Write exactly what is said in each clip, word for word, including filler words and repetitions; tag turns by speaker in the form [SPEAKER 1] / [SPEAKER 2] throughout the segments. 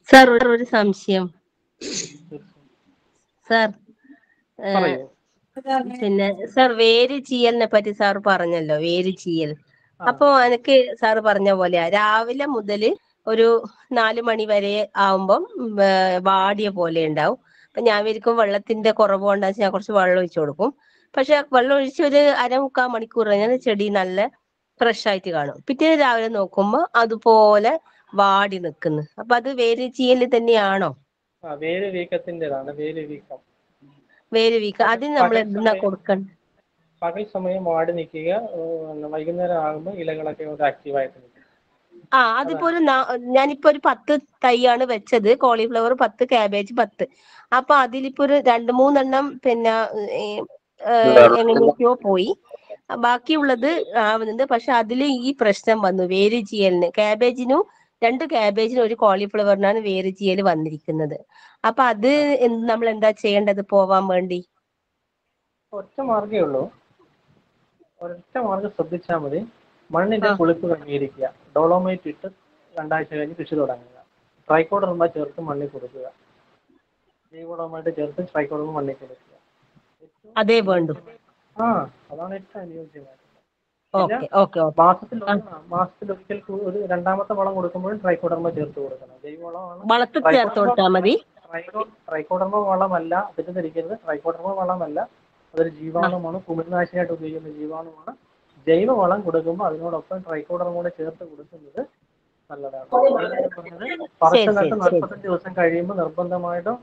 [SPEAKER 1] Sir ഒരു ഒരു സംശയം സാർ.
[SPEAKER 2] പറയൂ.
[SPEAKER 1] പിന്നെ സാർ വേര് ചീയലിനെ പറ്റി സാർ പറഞ്ഞല്ലോ, വേര് ചീയൽ. അപ്പൊ എനിക്ക് സാറ് പറഞ്ഞ പോലെയാ, രാവിലെ മുതല് ഒരു നാല് മണി വരെ ആവുമ്പം വാടിയ പോലെ ഉണ്ടാവും. അപ്പൊ ഞാൻ വിചാരിക്കും വെള്ളത്തിന്റെ കുറവ് കൊണ്ടാ ഞാൻ കുറച്ച് വെള്ളം ഒഴിച്ചു കൊടുക്കും. പക്ഷെ വെള്ളം ഒഴിച്ച് ഒരു അരമുക്കാൽ മണിക്കൂർ കഴിഞ്ഞാൽ ചെടി നല്ല ഫ്രഷ് ആയിട്ട് കാണും. പിറ്റേന്ന് രാവിലെ നോക്കുമ്പോ അതുപോലെ വാടി നിൽക്കുന്നു. അപ്പൊ അത് വേര് ചീയല് തന്നെയാണോ?
[SPEAKER 2] വേര് വീക്കത്തിൻ്റെതാണ്, വേര് വീക്കം.
[SPEAKER 1] വേര് വീക്കം അതിന് നമ്മൾ എന്തിനാ കൊടുക്കണ്ടേ?
[SPEAKER 2] പകൽ സമയം വാടി നിൽക്കുക, വൈകുന്നേരം ആകുമ്പോൾ ഇലകളൊക്കെ ഒരു ആക്റ്റീവായിട്ട് നിൽക്കും.
[SPEAKER 1] ആ അതിപ്പോ ഒരു ഞാനിപ്പോ ഒരു പത്ത് തൈയാണ് വെച്ചത്, കോളിഫ്ലവർ പത്ത്, കാബേജ് പത്ത്. അപ്പൊ അതിലിപ്പോ ഒരു രണ്ട് മൂന്നെണ്ണം പിന്നെ എങ്ങനെയൊക്കെയോ പോയി, ബാക്കിയുള്ളത് ആവുന്നുണ്ട്. പക്ഷെ അതില് ഈ പ്രശ്നം വന്നു, വേര് ചീയലിന്. കാബേജിനും രണ്ട് കാബേജിനും ഒരു കോളിഫ്ലവറിനാണ് വേര് ചീയൽ വന്നിരിക്കുന്നത്. അപ്പൊ അത് നമ്മൾ എന്താ ചെയ്യേണ്ടത് പോവാൻ വേണ്ടി?
[SPEAKER 2] ഒറ്റ മാർഗ്ഗേ ഉള്ളൂ, ഒരൊറ്റ മാർഗ്ഗം ശ്രദ്ധിച്ചാൽ മതി. മണ്ണിന്റെ പുളിപ്പ് ക്രമീകരിക്കുക. ഡോളോമൈറ്റ് ഇട്ട് രണ്ടാഴ്ച കഴിഞ്ഞ് കൃഷി തുടങ്ങുക. ട്രൈക്കോഡർമ ചേർത്ത് മണ്ണിൽ കൊടുക്കുക. ജൈവവളമായിട്ട് ചേർത്ത് ട്രൈക്കോഡർമ മണ്ണിൽ കൊടുക്കുക.
[SPEAKER 1] അതേ വേണ്ടു.
[SPEAKER 2] ആ അതാണ് ഏറ്റവും അനുയോജ്യമായിട്ടുള്ളത്.
[SPEAKER 1] മാസത്തിൽ
[SPEAKER 2] മാസത്തിലൊരിക്കൽ ഒരു രണ്ടാമത്തെ വളം കൊടുക്കുമ്പോഴും ട്രൈക്കോഡർമ ചേർത്ത് കൊടുക്കണം. ജൈവവളമാണ്.
[SPEAKER 1] വളത്തിൽ ചേർത്ത് കൊടുത്താൽ മതി.
[SPEAKER 2] ട്രൈക്കോഡർമ വളമല്ല, തെറ്റിദ്ധരിക്കരുത്. ട്രൈക്കോഡർമ വളമല്ല, അതൊരു ജീവാണുമാണ്, കുമിൾനാശിനിയായിട്ട് ഉപയോഗിക്കുന്ന ജീവാണുമാണ്. ജൈവവളം കൊടുക്കുമ്പോൾ അതിനോടൊപ്പം ട്രൈക്കോഡർമ കൂടെ ചേർത്ത് കൊടുക്കുന്നത് നല്ലതാണ്. പറിച്ചു നട്ട് നാൽപ്പത്തഞ്ച് ദിവസം കഴിയുമ്പോൾ നിർബന്ധമായിട്ടും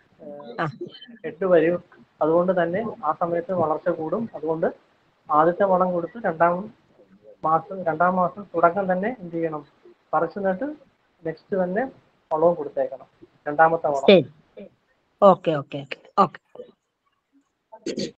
[SPEAKER 2] ഹെഡ് വരും. അതുകൊണ്ട് തന്നെ ആ സമയത്ത് വളർച്ച കൂടും. അതുകൊണ്ട് ആദ്യത്തെ വളം കൊടുത്ത് രണ്ടാം മാസം രണ്ടാം മാസം തുടക്കം തന്നെ എന്ത് ചെയ്യണം? പറിച്ചു നട്ട് നെക്സ്റ്റ് തന്നെ വളവും കൊടുത്തേക്കണം, രണ്ടാമത്തെ വളം.
[SPEAKER 1] Okay okay okay.